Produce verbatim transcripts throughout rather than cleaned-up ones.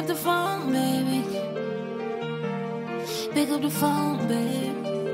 up the phone, baby. Pick up the phone, baby.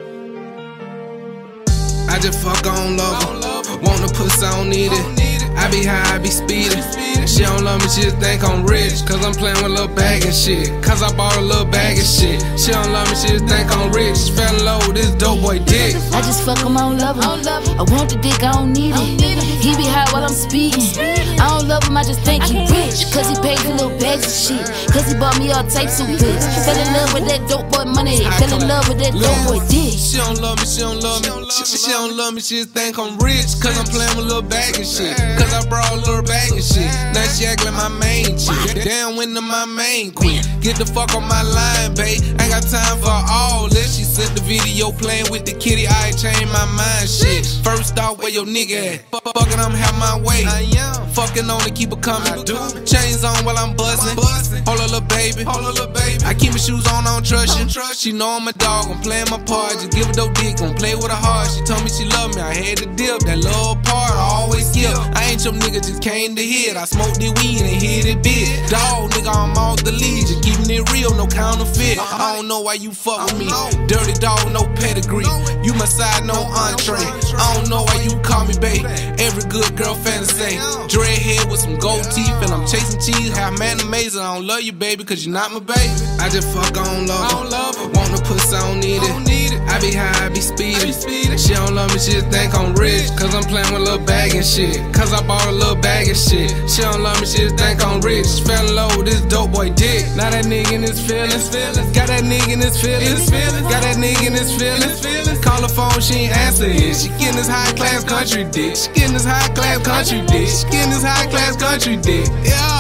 I just fuck on love her. Want the pussy, I don't need it. I be high, I be speeding. She don't love me, she just think I'm rich. Cause I'm playing with a little bag and shit. Cause I bought a little bag and shit. She don't love me, she just think I'm rich. She fell in love with this dope boy dick. I just fuck him, I don't love him. I want the dick, I don't need it. He be high while I'm speeding. I don't love him, I just think he rich. Cause he paid for little bags of shit. Cause he bought me all types of bitch. Fell in love with that dope boy money. Fell in love with that dope boy dick. She don't love me, she don't love me. She, she don't love me, she just think I'm rich. Cause I'm playing with a little bag and shit. Cause I brought a little bag and shit. Now she act like my main chick. Damn, when to my main queen. Get the fuck on my line, babe. Ain't got time for all this. She sent the video playing with the kitty. I ain't changed my mind, shit. First off, where your nigga at? Fuckin' I'm have my way. Fuckin' on to keep it coming. Chains on while I'm buzzing. Hold up, little baby. I keep my shoes on, I don't trust you. She know I'm a dog, I'm playing my part. Just give her dope dick, gon' play with her heart. She told me she love me, I had to dip. That little part I always give. I ain't your nigga, just came to hit. I smoked the weed and hit it big. Dog, nigga, I'm off the lead. Just keeping it real, no counterfeit. I don't know why you fuck with me. Dirty dog, no pedigree. You my side, no entree. I don't know why you call me babe. Every good girl fantasy. Dreadhead with some gold teeth, and I'm chasing cheese. Half man amazing. I don't love you, baby, cause you're not my baby. I just fuck on love her. Want the pussy, I don't need it. I be high, I be speeding. She don't love me, she just think I'm rich. Cause I'm playing with a little bag and shit. Cause I bought a little bag and shit. She don't love me, she just think I'm rich. She fell in love with this dope boy dick. Now that nigga in his feelings. Got that nigga in his feelings. Got that nigga in his feelings. Call her phone, she ain't answer it. She getting this high class country dick. She getting this high class country dick. She getting this high class country dick. Yeah.